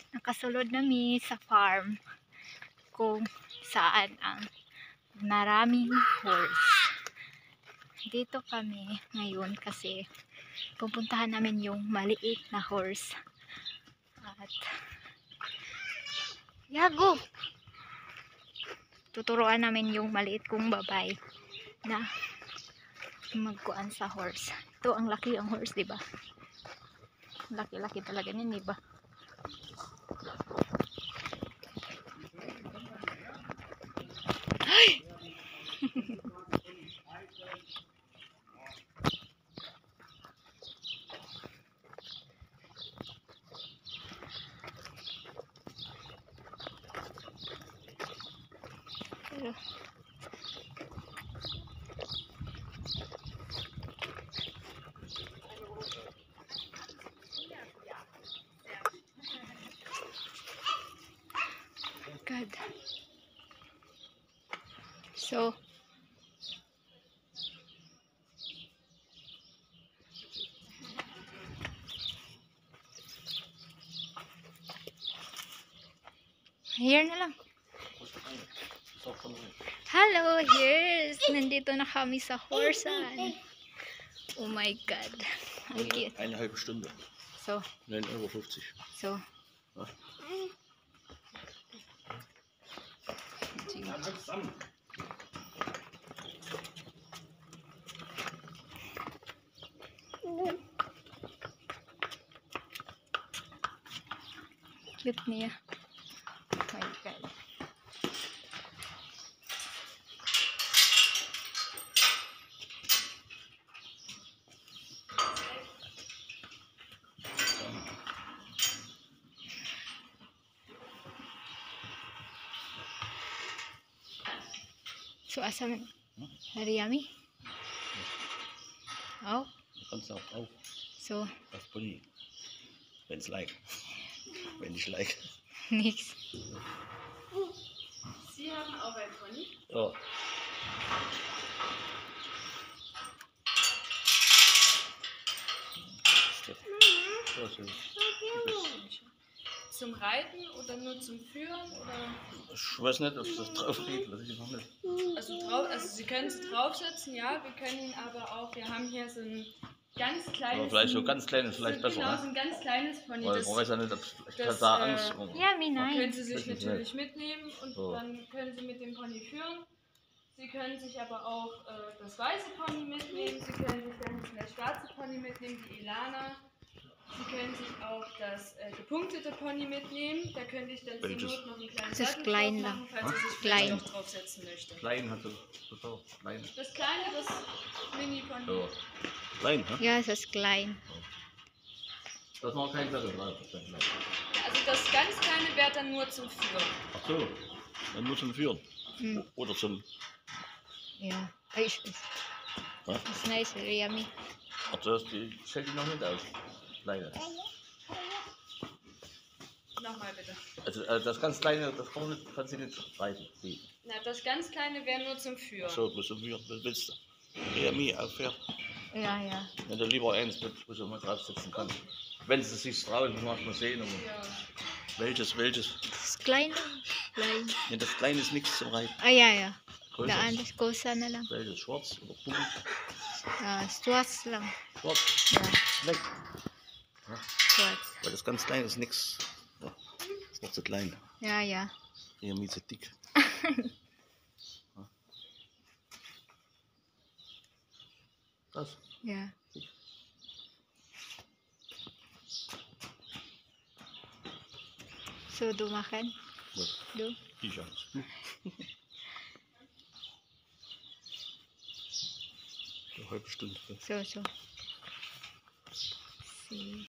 Nakasulod nami sa farm kung saan ang maraming horse. Dito kami ngayon kasi pupuntahan namin yung maliit na horse. At yago! Tuturuan namin yung maliit kong babay na magkuan sa horse. Ito ang laki ang horse, di ba? Laki-laki talaga niyan, di ba? Ay! God. So, here na lang. Hello, here's nandito na kami sa horsean. Oh my God. Ang cute. Eine halbe Stunde. So, 9,50 €. so. Ja. Cute niya. Oh my God. So, asan? Hariyami? Oh. Du kannst auch drauf. So, Das Pony. Wenn's like. Wenn ich like. nix. Sie haben auch ein Pony? Ja. Zum Reiten oder nur zum Führen? Oder? Ich weiß nicht, ob das drauf geht. Weiß ich noch nicht. Also Sie können es draufsetzen, ja. Wir können ihn aber auch, wir haben hier so ein ganz kleines. Aber vielleicht so ganz kleines, vielleicht besser. Genau, so Ne? ein ganz kleines Pony. Weil man weiß ja nicht, ob ich das, da Angst rum. Ja, wie Können nice. Sie sich Das ist natürlich mitnehmen und So. dann können Sie mit dem Pony führen. Sie können sich aber auch das weiße Pony mitnehmen. Sie können sich dann das schwarze Pony mitnehmen, die Ilana. Sie können sich auch das gepunktete Pony mitnehmen. Da könnte ich dann zur Welches? Not noch einen kleinen Das ist Sattel klein drauf machen, falls da. Sie sich Klein. vielleicht auch draufsetzen möchte. Klein hat das auch. Klein. Das kleine, das Mini-Pony. So. Klein, ne? Ja, es ist klein. Das ist noch kein Sattel drauf. Ja, also das ganz kleine wäre dann nur zum Führen. Ach so. Dann nur zum Führen. Hm. Oder zum. Ja. Ay, ist Was? nice, Hariyami. Ach, das fällt die noch nicht aus. Kleine. Nochmal bitte. Also das ganz kleine, das kann man nicht, kann sie nicht reiten. Die. Na, das ganz kleine wäre nur zum Führen. Ach so, bloß zum Führen. Was willst du? Ja, mir auffährt. Ja, ja. Wenn du lieber eins mit, wo du mal drauf sitzen kannst. Wenn sie sich trauen, muss man mal sehen. Aber Ja. welches? Das ist klein. Klein. Nee, das kleine ist nichts zum Reiten. Ah, ja, ja. Größer. Daan, das Kosa na lang. Welches? Schwarz oder bunt? Swas lang. Schwarz. Ja, Weg. Swas. Weil das ganz kleine ist nichts. Ja, ist noch zu klein. Ja, ja. Hier mir zu dick. Das. Ja. So, du makan? Was? Du? Die Chance. Eine halbe Stunde. So. See.